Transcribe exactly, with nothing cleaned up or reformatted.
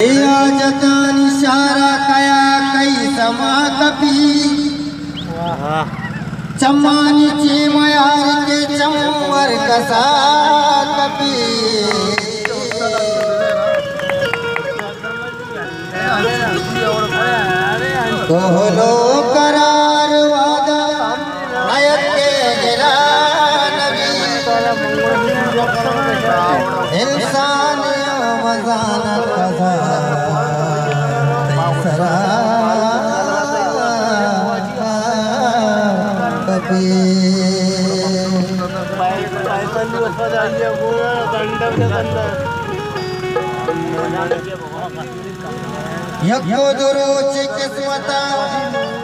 जतन इशारा कया कई समा कपी चम्मानी चेमयार के चमवर कसा कपी कोहलो करार वादा नयत के गिरा नबी इंसान मजान कसा सरा कपी यको दुरुच किस्मता